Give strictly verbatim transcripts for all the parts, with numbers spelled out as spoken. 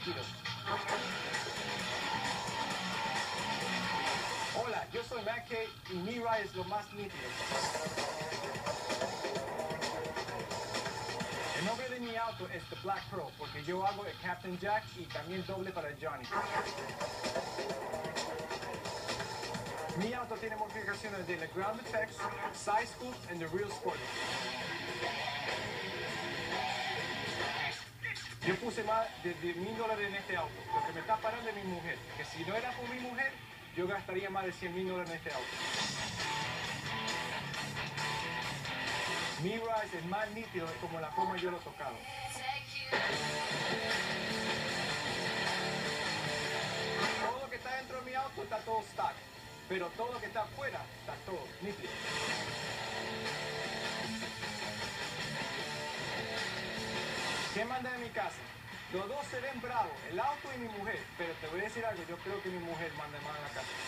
nítido. Hola, yo soy Mackay y mi ride es lo más nítido. El nombre de mi auto es The Black Pearl porque yo hago el Captain Jack y también doble para el Johnny. Mi auto tiene modificaciones de la Ground Effects, Side Scoop y The Real Sport. Yo puse más de diez mil dólares en este auto. Lo que me está parando es mi mujer. Que si no era por mi mujer, yo gastaría más de cien mil dólares en este auto. Mi Rise es más nítido de como la forma yo lo he tocado. Todo lo que está dentro de mi auto está todo stock. Pero todo lo que está afuera está todo nítido. ¿Qué manda de mi casa? Los dos se ven bravos, el auto y mi mujer. Pero te voy a decir algo, yo creo que mi mujer manda más en la casa.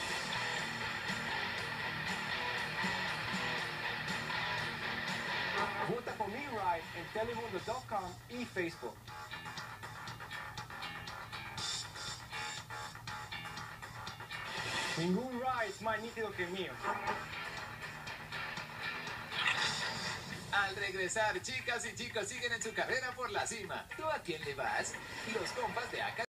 Vota por mi ride en telemundo punto com y Facebook. Ningún ride es más nítido que el mío. Al regresar, chicas y chicos siguen en su carrera por la cima. ¿Tú a quién le vas? Los compas de acá.